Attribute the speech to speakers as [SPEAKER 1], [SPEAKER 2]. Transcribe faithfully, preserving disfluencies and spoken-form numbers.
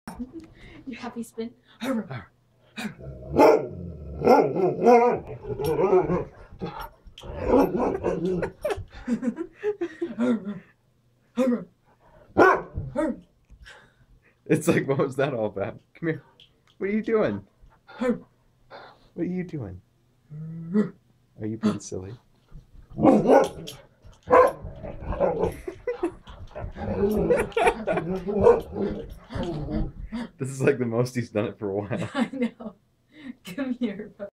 [SPEAKER 1] You happy spin?
[SPEAKER 2] It's like, what was that all about? Come here. What are you doing? What are you doing? Are you being silly? This is like the most he's done it for a while.
[SPEAKER 1] I know. Come here.